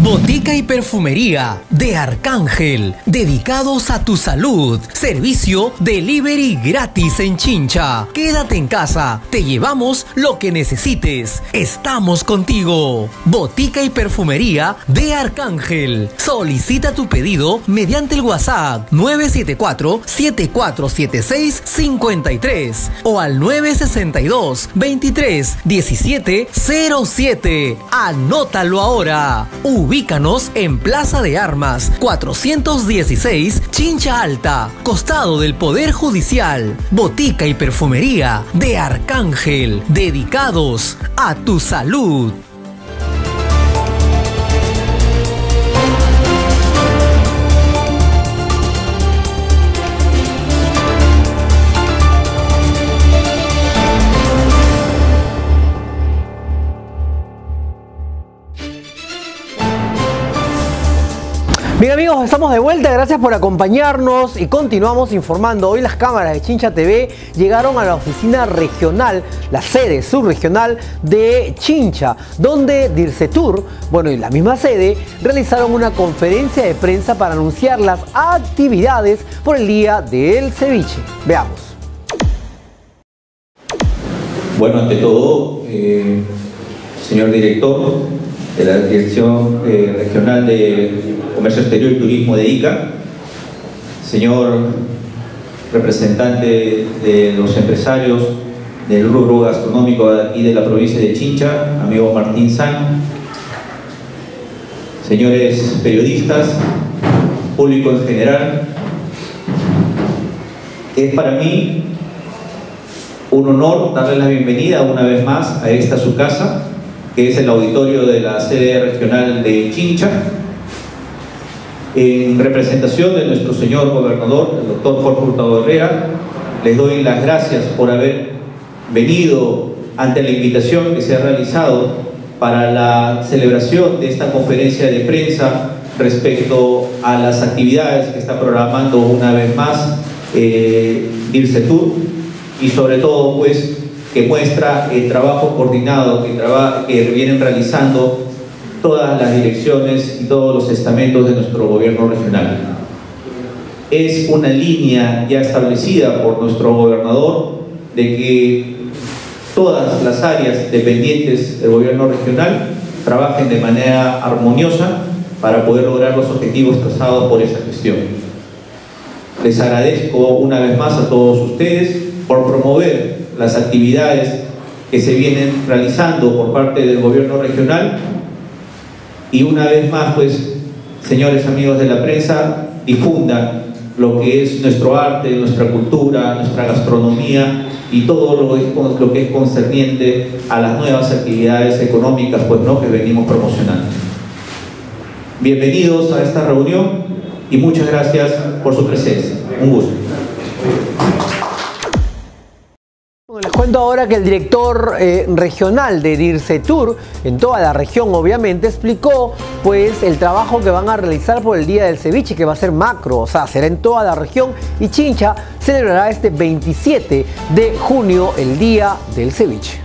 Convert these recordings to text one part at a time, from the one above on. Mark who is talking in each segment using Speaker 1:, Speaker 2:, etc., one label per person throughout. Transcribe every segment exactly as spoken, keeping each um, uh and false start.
Speaker 1: Botica y perfumería de Arcángel, dedicados a tu salud. Servicio delivery gratis en Chincha. Quédate en casa, te llevamos lo que necesites. Estamos contigo. Botica y perfumería de Arcángel. Solicita tu pedido mediante el WhatsApp nueve siete cuatro, siete cuatro siete seis, cinco tres o al nueve seis dos, veintitrés, diecisiete, cero siete. Anótalo ahora. Ubícanos en Plaza de Armas cuatrocientos dieciséis, Chincha Alta, costado del Poder Judicial. Botica y perfumería de Arcángel, dedicados a tu salud.
Speaker 2: Bien amigos, estamos de vuelta, gracias por acompañarnos y continuamos informando. Hoy las cámaras de Chincha T V llegaron a la oficina regional, la sede subregional de Chincha, donde Dircetur, bueno y la misma sede, realizaron una conferencia de prensa para anunciar las actividades por el Día del Ceviche. Veamos.
Speaker 3: Bueno, ante todo, eh, señor director de la Dirección eh, Regional de Comercio Exterior y Turismo de Ica, señor representante de los empresarios del rubro gastronómico de aquí de la provincia de Chincha, amigo Martín San, señores periodistas, público en general, es para mí un honor darles la bienvenida una vez más a esta su casa, que es el auditorio de la sede regional de Chincha. En representación de nuestro señor gobernador, el doctor Jorge Hurtado Herrera, les doy las gracias por haber venido ante la invitación que se ha realizado para la celebración de esta conferencia de prensa respecto a las actividades que está programando una vez más eh, Dircetur, y sobre todo pues que muestra el trabajo coordinado que, traba, que vienen realizando todas las direcciones y todos los estamentos de nuestro gobierno regional. Es una línea ya establecida por nuestro gobernador de que todas las áreas dependientes del gobierno regional trabajen de manera armoniosa para poder lograr los objetivos trazados por esa gestión. Les agradezco una vez más a todos ustedes por promover las actividades que se vienen realizando por parte del gobierno regional. Y una vez más, pues, señores amigos de la prensa, difundan lo que es nuestro arte, nuestra cultura, nuestra gastronomía y todo lo que es, lo que es concerniente a las nuevas actividades económicas, pues, ¿no?, que venimos promocionando. Bienvenidos a esta reunión y muchas gracias por su presencia. Un gusto.
Speaker 2: Les cuento ahora que el director eh, regional de Dircetur, en toda la región obviamente, explicó pues el trabajo que van a realizar por el Día del Ceviche, que va a ser macro, o sea, será en toda la región, y Chincha celebrará este veintisiete de junio el Día del Ceviche.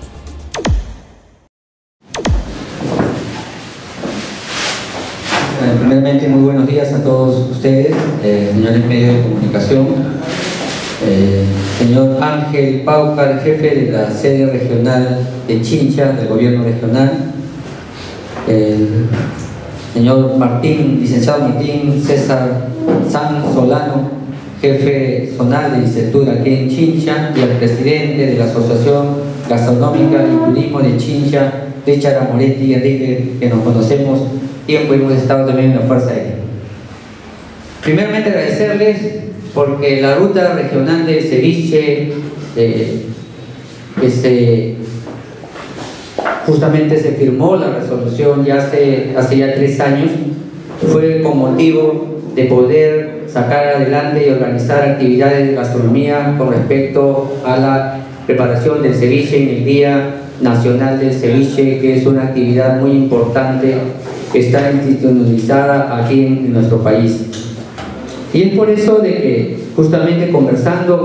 Speaker 4: Primeramente, muy buenos días a todos ustedes, eh, señores medios de comunicación. Eh, señor Ángel Paucar, jefe de la sede regional de Chincha, del gobierno regional, el señor Martín, licenciado Martín César San Solano, jefe zonal de Dircetur aquí en Chincha, y el presidente de la Asociación Gastronómica y Turismo de Chincha, Richard Amoretti Enrique, que nos conocemos tiempo y hemos estado también en la Fuerza Aérea. Primeramente agradecerles porque la ruta regional de ceviche eh, este, justamente se firmó la resolución ya hace, hace ya tres años, fue con motivo de poder sacar adelante y organizar actividades de gastronomía con respecto a la preparación del ceviche en el Día Nacional del Ceviche, que es una actividad muy importante que está institucionalizada aquí en, en nuestro país. Y es por eso de que justamente conversando con los, los miembros de Dircetur, Dircetur,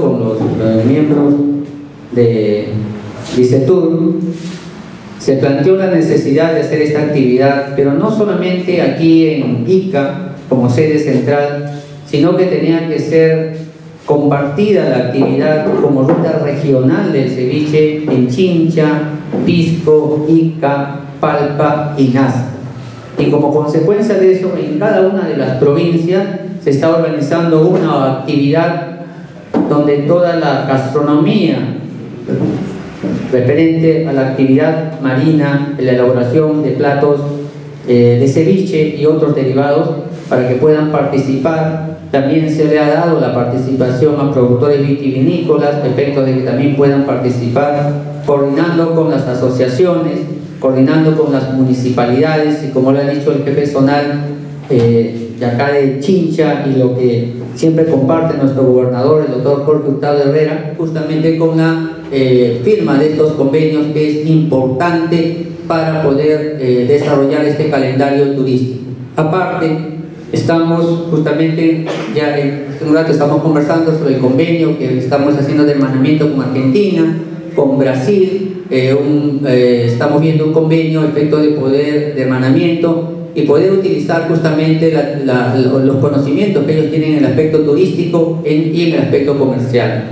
Speaker 4: Se planteó la necesidad de hacer esta actividad, pero no solamente aquí en Ica como sede central, sino que tenía que ser compartida la actividad como ruta regional del ceviche en Chincha, Pisco, Ica, Palpa y Nazca. Y como consecuencia de eso, en cada una de las provincias se está organizando una actividad donde toda la gastronomía referente a la actividad marina, la elaboración de platos eh, de ceviche y otros derivados, para que puedan participar. También se le ha dado la participación a productores vitivinícolas, a efectos de que también puedan participar, coordinando con las asociaciones, coordinando con las municipalidades, y como lo ha dicho el jefe zonal eh, de acá de Chincha, y lo que siempre comparte nuestro gobernador, el doctor Jorge Hurtado Herrera, justamente con la eh, firma de estos convenios, que es importante para poder eh, desarrollar este calendario turístico. Aparte, estamos justamente, ya en un rato estamos conversando sobre el convenio que estamos haciendo de hermanamiento con Argentina, con Brasil, eh, un, eh, estamos viendo un convenio a efecto de poder de hermanamiento y poder utilizar justamente la, la, los conocimientos que ellos tienen en el aspecto turístico en, y en el aspecto comercial.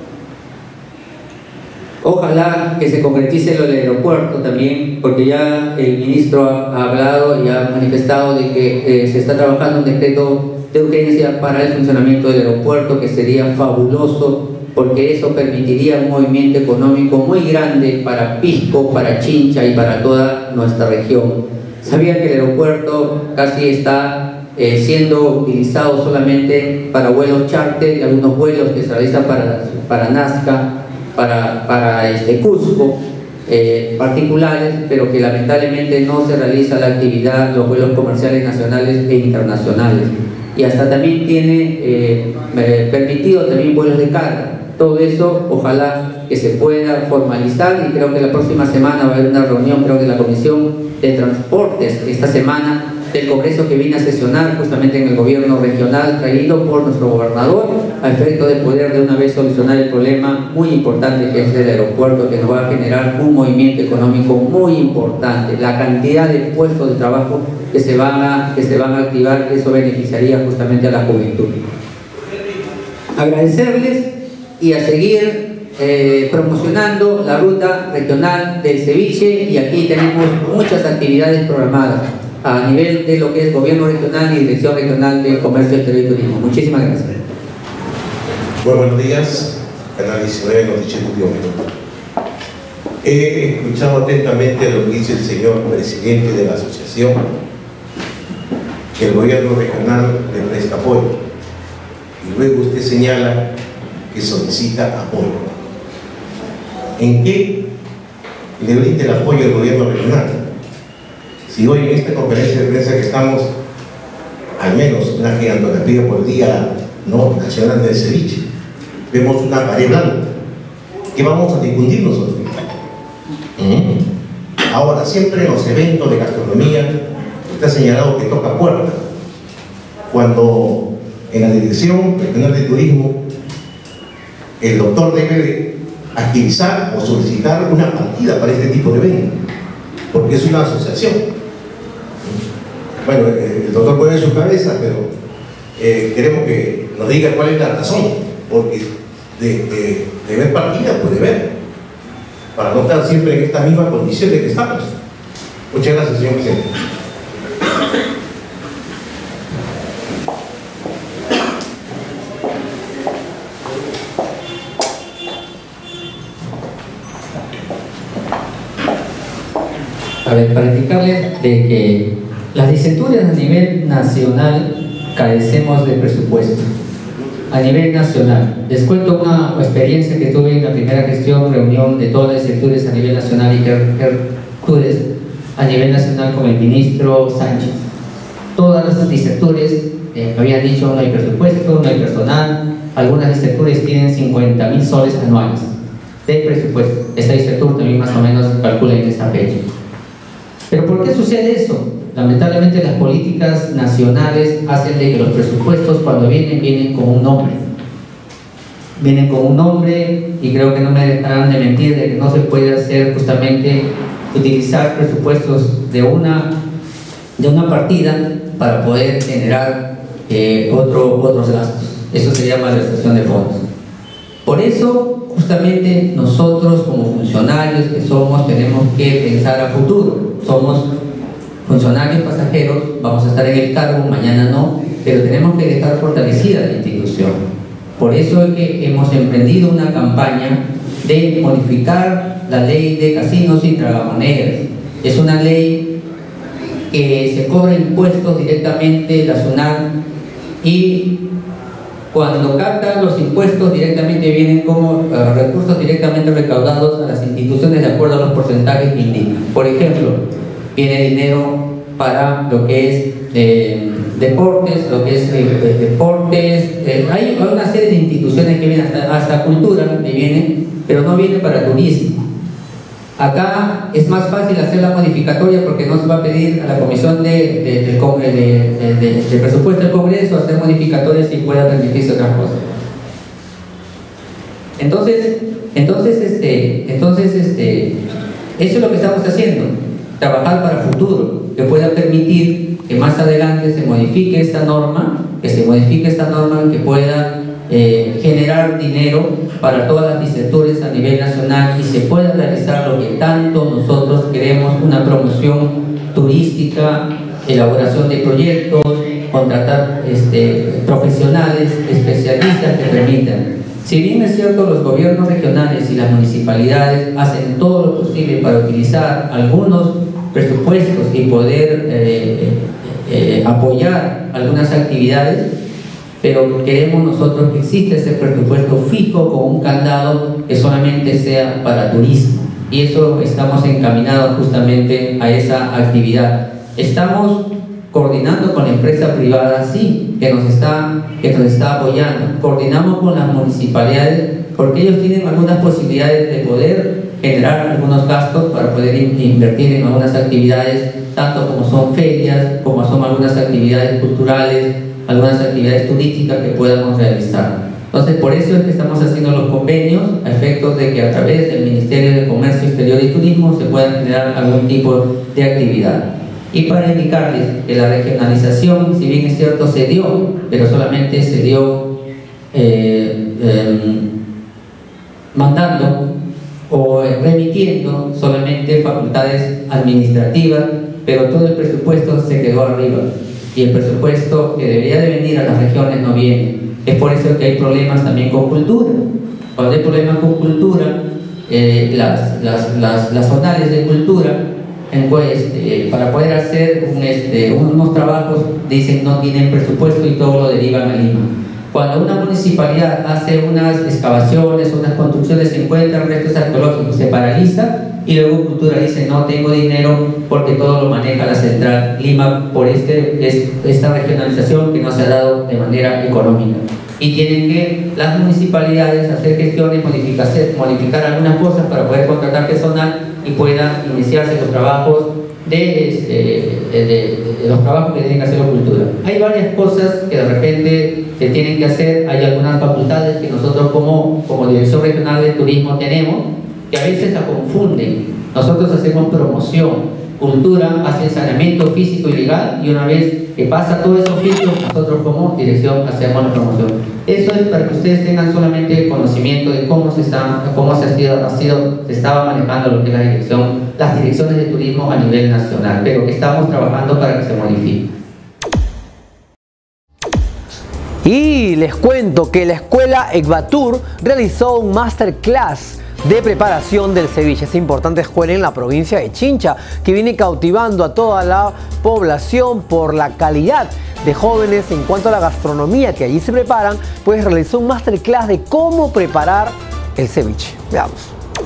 Speaker 4: Ojalá que se concretice lo del aeropuerto también, porque ya el ministro ha hablado y ha manifestado de que eh, se está trabajando un decreto de urgencia para el funcionamiento del aeropuerto, que sería fabuloso, porque eso permitiría un movimiento económico muy grande para Pisco, para Chincha y para toda nuestra región. Sabía que el aeropuerto casi está eh, siendo utilizado solamente para vuelos charter y algunos vuelos que se realizan para, para Nazca, para, para este Cusco, eh, particulares, pero que lamentablemente no se realiza la actividad, los vuelos comerciales nacionales e internacionales. Y hasta también tiene eh, permitido también vuelos de carga. Todo eso ojalá que se pueda formalizar, y creo que la próxima semana va a haber una reunión, creo que la Comisión de Transportes esta semana del Congreso, que viene a sesionar justamente en el gobierno regional traído por nuestro gobernador, a efecto de poder de una vez solucionar el problema muy importante que es el aeropuerto, que nos va a generar un movimiento económico muy importante. La cantidad de puestos de trabajo que se van a, que se van a activar, eso beneficiaría justamente a la juventud. Agradecerles y a seguir eh, promocionando la ruta regional del ceviche, y aquí tenemos muchas actividades programadas a nivel de lo que es gobierno regional y dirección regional de comercio, exterior y turismo. Muchísimas gracias.
Speaker 5: Muy buenos días, canal diecinueve, Noticiero Biómetro. He escuchado atentamente lo que dice el señor presidente de la asociación, que el gobierno regional le presta apoyo, y luego usted señala que solicita apoyo. ¿En qué le brinda el apoyo al gobierno regional? Si hoy en esta conferencia de prensa que estamos, al menos una gigantografía por día no nacional del ceviche, vemos una pared blanca que vamos a difundir nosotros. ¿Mm? Ahora, siempre en los eventos de gastronomía está señalado que toca puerta, cuando en la Dirección Regional de Turismo el doctor debe agilizar o solicitar una partida para este tipo de eventos, porque es una asociación. Bueno, el doctor puede en su cabeza, pero eh, queremos que nos diga cuál es la razón, porque de, de, de ver partida puede ver, para no estar siempre en esta misma condición de que estamos. Muchas gracias, señor presidente.
Speaker 4: A ver, para indicarles de que las licenciaturas a nivel nacional carecemos de presupuesto. A nivel nacional, les cuento una experiencia que tuve en la primera gestión, reunión de todas las licenciaturas a nivel nacional y gertudes a nivel nacional con el ministro Sánchez. Todas las licenciaturas eh, me habían dicho no hay presupuesto, no hay personal, algunas licenciaturas tienen cincuenta mil soles anuales de presupuesto. Esta licenciatura también más o menos calcula en esta fecha. ¿Pero por qué sucede eso? Lamentablemente las políticas nacionales hacen de que los presupuestos cuando vienen, vienen con un nombre. Vienen con un nombre, y creo que no me dejarán de mentir de que no se puede hacer justamente utilizar presupuestos de una, de una partida para poder generar eh, otro, otros gastos. Eso se llama malversación de fondos. Por eso, justamente, nosotros como funcionarios que somos, tenemos que pensar a futuro. Somos funcionarios pasajeros, vamos a estar en el cargo, mañana no, pero tenemos que dejar fortalecida la institución. Por eso es que hemos emprendido una campaña de modificar la ley de casinos y tragamonedas. Es una ley que se cobra impuestos directamente la SUNAT, y cuando captan los impuestos directamente vienen como uh, recursos directamente recaudados a las instituciones de acuerdo a los porcentajes que indican. Por ejemplo, viene dinero para lo que es eh, deportes, lo que es eh, deportes, eh, hay una serie de instituciones que vienen hasta, hasta cultura, que vienen, pero no viene para turismo. Acá es más fácil hacer la modificatoria porque no se va a pedir a la Comisión de, de, de, de, de, de Presupuesto del Congreso hacer modificatorias y pueda permitirse otras cosas. Entonces, entonces, este, entonces este, eso es lo que estamos haciendo, trabajar para futuro, que pueda permitir que más adelante se modifique esta norma, que se modifique esta norma, que pueda eh, generar dinero para todas las licenciaturas a nivel nacional y se pueda realizar lo que tanto nosotros queremos, una promoción turística, elaboración de proyectos, contratar este, profesionales, especialistas que permitan. Si bien es cierto, los gobiernos regionales y las municipalidades hacen todo lo posible para utilizar algunos presupuestos y poder eh, eh, apoyar algunas actividades, pero queremos nosotros que exista ese presupuesto fijo con un candado que solamente sea para turismo, y eso estamos encaminados justamente a esa actividad. Estamos coordinando con la empresa privada, sí, que nos está, que nos está apoyando. Coordinamos con las municipalidades porque ellos tienen algunas posibilidades de poder generar algunos gastos para poder invertir en algunas actividades, tanto como son ferias, como son algunas actividades culturales, algunas actividades turísticas que podamos realizar. Entonces, por eso es que estamos haciendo los convenios a efectos de que a través del Ministerio de Comercio Exterior y Turismo se pueda generar algún tipo de actividad. Y para indicarles que la regionalización, si bien es cierto, se dio, pero solamente se dio eh, eh, mandando o remitiendo solamente facultades administrativas, pero todo el presupuesto se quedó arriba. Y el presupuesto que debería de venir a las regiones no viene. Es por eso que hay problemas también con cultura. Cuando hay problemas con cultura, eh, las, las, las, las zonales de cultura, en pues, eh, para poder hacer un, este, unos trabajos, dicen no tienen presupuesto y todo lo derivan a Lima. Cuando una municipalidad hace unas excavaciones, unas construcciones, se encuentran restos arqueológicos, se paraliza, y luego cultura dice no tengo dinero porque todo lo maneja la central Lima por este, es, esta regionalización que no se ha dado de manera económica, y tienen que las municipalidades hacer gestiones, modificar, modificar algunas cosas para poder contratar personal y puedan iniciarse los trabajos de, este, de, de, de los trabajos que tienen que hacer la cultura. Hay varias cosas que de repente se tienen que hacer, hay algunas facultades que nosotros como, como Dirección Regional de Turismo tenemos, que a veces la confunden. Nosotros hacemos promoción, cultura hace saneamiento físico y legal, y una vez que pasa todo eso físico, nosotros como dirección hacemos la promoción. Eso es para que ustedes tengan solamente conocimiento de cómo se está, cómo se ha sido, ha sido, se estaba manejando lo que es la dirección, las direcciones de turismo a nivel nacional, pero que estamos trabajando para que se modifique.
Speaker 2: Y les cuento que la escuela Ecvatur realizó un masterclass de preparación del ceviche. Esta importante escuela en la provincia de Chincha, que viene cautivando a toda la población por la calidad de jóvenes en cuanto a la gastronomía que allí se preparan, pues realizó un masterclass de cómo preparar el ceviche. Veamos.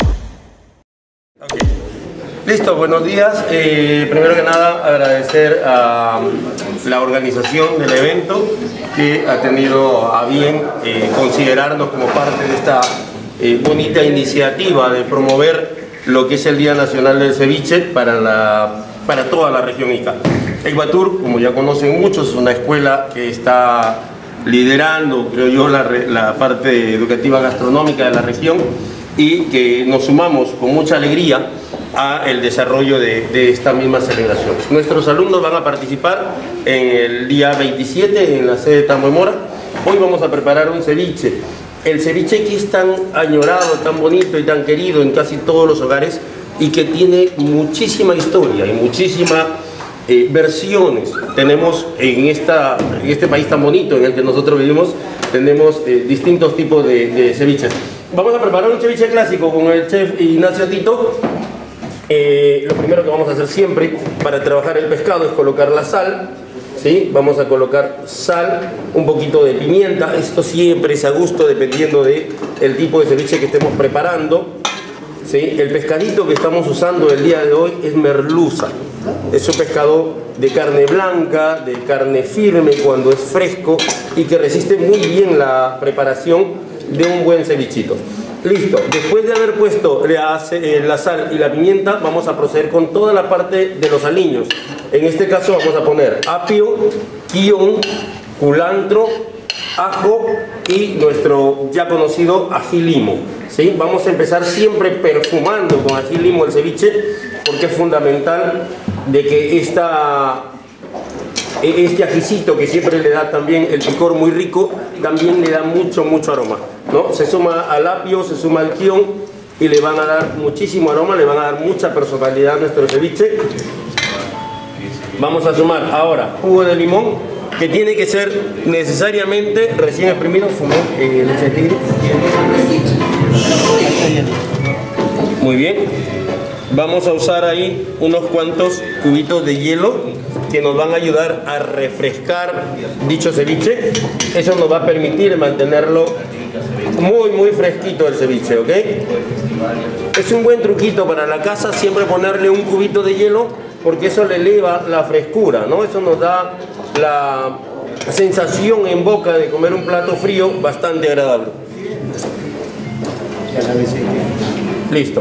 Speaker 6: Okay. Listo, buenos días. Eh, primero que nada, agradecer a la organización del evento que ha tenido a bien eh, considerarnos como parte de esta Eh, bonita iniciativa de promover lo que es el Día Nacional del Ceviche para, la, para toda la región Ica. Ecvatur, como ya conocen muchos, es una escuela que está liderando, creo yo, la, la parte educativa gastronómica de la región, y que nos sumamos con mucha alegría al desarrollo de, de esta misma celebración. Nuestros alumnos van a participar en el día veintisiete en la sede de Tambo de Mora. Hoy vamos a preparar un ceviche. El ceviche que es tan añorado, tan bonito y tan querido en casi todos los hogares y que tiene muchísima historia y muchísimas eh, versiones. Tenemos en, esta, en este país tan bonito en el que nosotros vivimos, tenemos eh, distintos tipos de, de ceviches. Vamos a preparar un ceviche clásico con el chef Ignacio Tito. Eh, lo primero que vamos a hacer siempre para trabajar el pescado es colocar la sal, ¿sí? Vamos a colocar sal, un poquito de pimienta. Esto siempre es a gusto dependiendo del tipo de ceviche que estemos preparando, ¿sí? El pescadito que estamos usando el día de hoy es merluza. Es un pescado de carne blanca, de carne firme cuando es fresco y que resiste muy bien la preparación de un buen cevichito. Listo, después de haber puesto la, la sal y la pimienta, vamos a proceder con toda la parte de los aliños. En este caso vamos a poner apio, quión, culantro, ajo y nuestro ya conocido ají limo, ¿sí? Vamos a empezar siempre perfumando con ají limo el ceviche, porque es fundamental de que esta... este ajicito que siempre le da también el picor muy rico, también le da mucho, mucho aroma, ¿no? Se suma al apio, se suma al quión y le van a dar muchísimo aroma, le van a dar mucha personalidad a nuestro ceviche. Vamos a sumar ahora jugo de limón, que tiene que ser necesariamente recién exprimido. Eh, leche de tigre. Muy bien. Vamos a usar ahí unos cuantos cubitos de hielo que nos van a ayudar a refrescar dicho ceviche. Eso nos va a permitir mantenerlo muy muy fresquito el ceviche, ¿ok? Es un buen truquito para la casa siempre ponerle un cubito de hielo, porque eso le eleva la frescura, ¿no? Eso nos da la sensación en boca de comer un plato frío bastante agradable. Listo.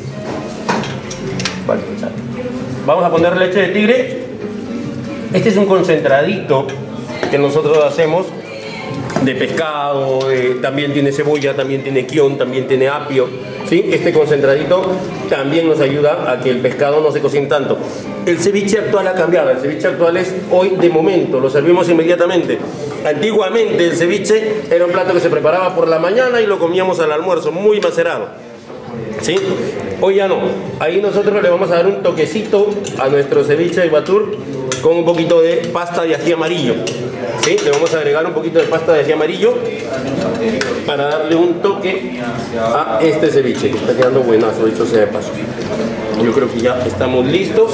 Speaker 6: Vale. Vamos a poner leche de tigre. Este es un concentradito que nosotros hacemos de pescado, de, también tiene cebolla, también tiene quión, también tiene apio, ¿sí? Este concentradito también nos ayuda a que el pescado no se cocine tanto. El ceviche actual ha cambiado, el ceviche actual es hoy de momento, lo servimos inmediatamente. Antiguamente el ceviche era un plato que se preparaba por la mañana y lo comíamos al almuerzo, muy macerado, ¿sí? Hoy ya no. Ahí nosotros le vamos a dar un toquecito a nuestro ceviche de batur con un poquito de pasta de ají amarillo, ¿sí? Le vamos a agregar un poquito de pasta de ají amarillo para darle un toque a este ceviche, que está quedando buenazo, dicho sea de paso. Yo creo que ya estamos listos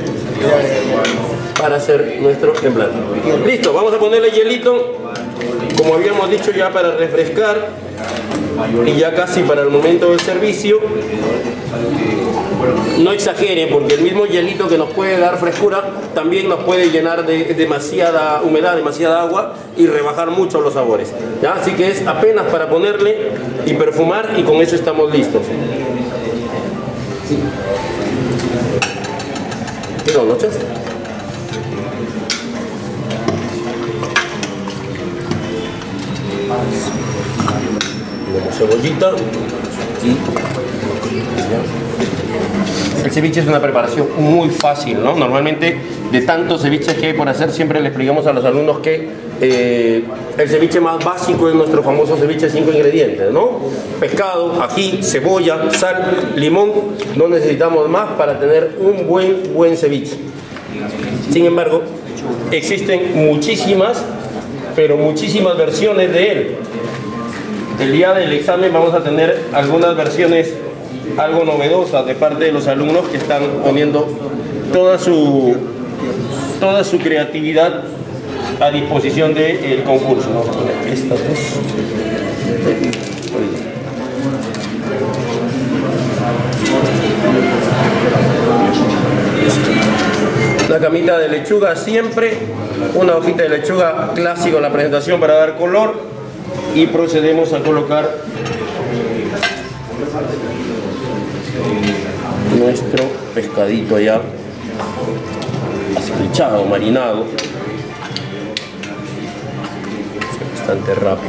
Speaker 6: para hacer nuestro emplato. Listo, vamos a ponerle hielito, como habíamos dicho, ya para refrescar. Y ya casi para el momento del servicio. No exageren, porque el mismo hielito que nos puede dar frescura también nos puede llenar de demasiada humedad, demasiada agua y rebajar mucho los sabores, ¿ya? Así que es apenas para ponerle y perfumar, y con eso estamos listos. Buenas noches. Cebollita y el ceviche es una preparación muy fácil, ¿no? Normalmente de tantos ceviches que hay por hacer, siempre le explicamos a los alumnos que eh, el ceviche más básico es nuestro famoso ceviche de cinco ingredientes, ¿no? Pescado, ají, cebolla, sal, limón. No necesitamos más para tener un buen buen ceviche. Sin embargo, existen muchísimas, pero muchísimas versiones de él. El día del examen vamos a tener algunas versiones algo novedosas de parte de los alumnos que están poniendo toda su, toda su creatividad a disposición del concurso. Vamos a poner estas dos. Una camita de lechuga siempre, una hojita de lechuga clásico en la presentación para dar color. Y procedemos a colocar nuestro pescadito ya esclechado, marinado. Es bastante rápido.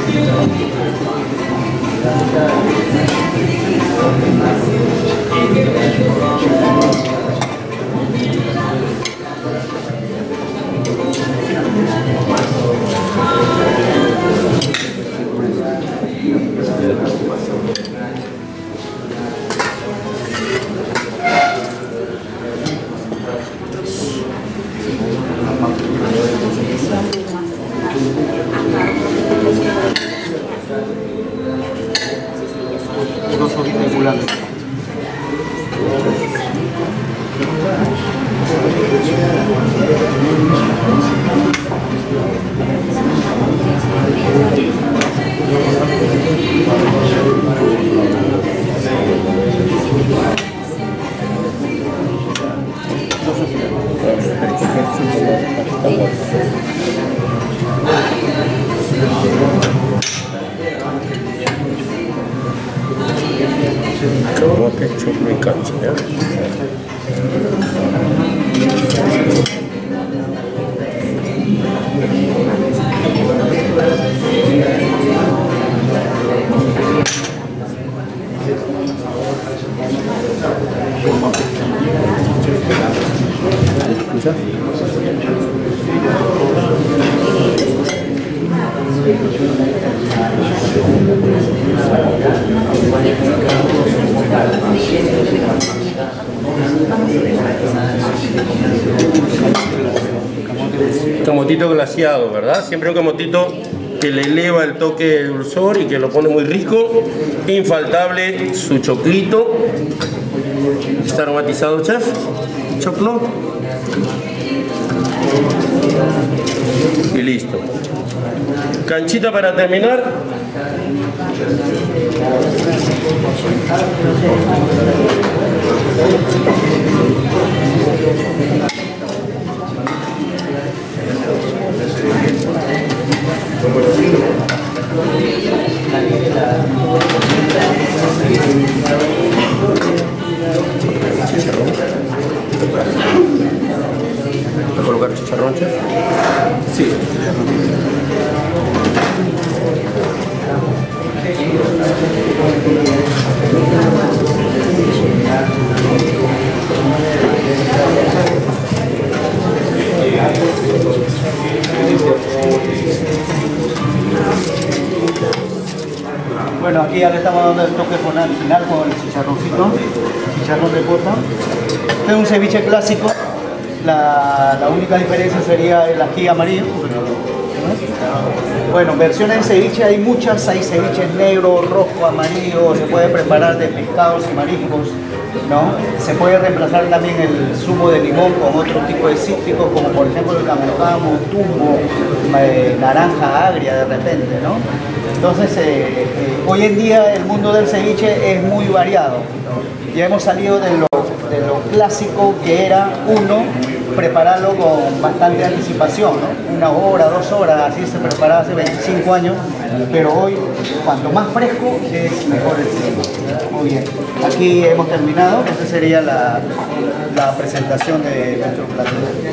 Speaker 7: Dos hojitas de culantro.
Speaker 6: Camote, choclo y cancha, ¿ya? Camotito glaseado, ¿verdad? Siempre un camotito que le eleva el toque de dulzor y que lo pone muy rico. Infaltable su choclito. ¿Está aromatizado, chef? Choclo. Y listo. Canchita para terminar. ¿A colocar chicharrón, chef? Sí.
Speaker 7: Bueno, aquí ya le estamos dando el toque final con el chicharroncito, chicharrón de pota. Este es un ceviche clásico, la, la única diferencia sería el ají amarillo. Bueno, versiones de ceviche hay muchas, hay ceviches negro, rojo, amarillo, se puede preparar de pescados y mariscos, ¿no? Se puede reemplazar también el zumo de limón con otro tipo de cítricos, como por ejemplo el camotamo, tumbo, eh, naranja agria de repente, ¿no? Entonces, eh, eh, hoy en día el mundo del ceviche es muy variado. Ya hemos salido de lo, de lo clásico que era, uno, prepararlo con bastante anticipación, ¿no? Una hora, dos horas, así se preparaba hace veinticinco años, pero hoy, cuanto más fresco, es mejor el ceviche. Muy bien, aquí hemos terminado, esta sería la, la presentación de nuestro plato.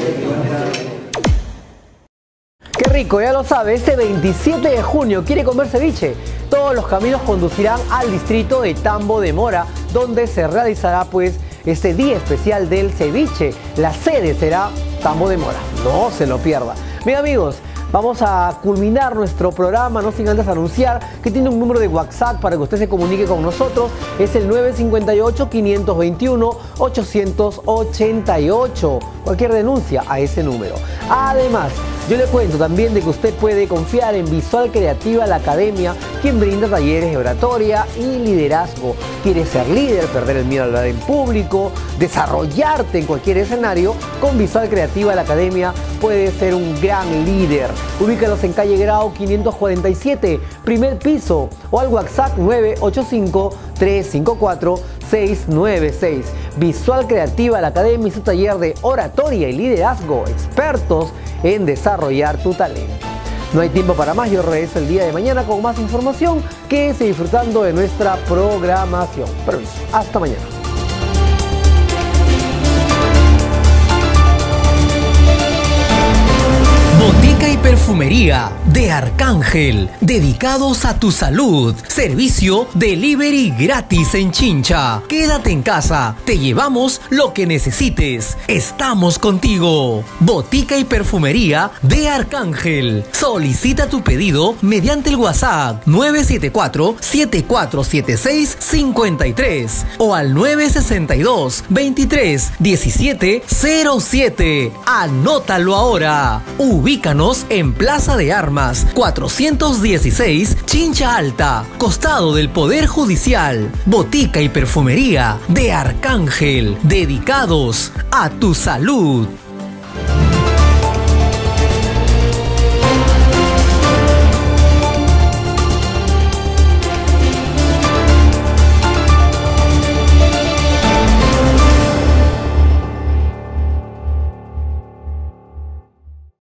Speaker 2: Qué rico, ya lo sabe, este veintisiete de junio quiere comer ceviche. Todos los caminos conducirán al distrito de Tambo de Mora, donde se realizará pues este día especial del ceviche. La sede será Tambo de Mora, no se lo pierda. Bien amigos, vamos a culminar nuestro programa, no sin antes anunciar que tiene un número de WhatsApp para que usted se comunique con nosotros. Es el nueve cinco ocho, cinco dos uno, ocho ocho ocho. Cualquier denuncia a ese número. Además, yo le cuento también de que usted puede confiar en Visual Creativa, la academia, quien brinda talleres de oratoria y liderazgo. ¿Quieres ser líder, perder el miedo a hablar en público, desarrollarte en cualquier escenario? Con Visual Creativa, la academia, puedes ser un gran líder. Ubícalos en calle Grau quinientos cuarenta y siete, primer piso, o al WhatsApp nueve ocho cinco, tres cinco cuatro, seis nueve seis. Visual Creativa, la academia y su taller de oratoria y liderazgo, expertos en desarrollar tu talento. No hay tiempo para más, yo regreso el día de mañana con más información. Quédese disfrutando de nuestra programación. Permiso, hasta mañana.
Speaker 1: Botica Botica y perfumería de Arcángel, dedicados a tu salud. Servicio delivery gratis en Chincha. Quédate en casa, te llevamos lo que necesites. Estamos contigo. Botica y perfumería de Arcángel. Solicita tu pedido mediante el WhatsApp nueve siete cuatro, siete cuatro siete seis, cinco tres o al nueve seis dos, veintitrés, diecisiete, cero siete. Anótalo ahora. Ubícanos en Plaza de Armas cuatrocientos dieciséis, Chincha Alta, costado del Poder Judicial. Botica y perfumería de Arcángel, dedicados a tu salud.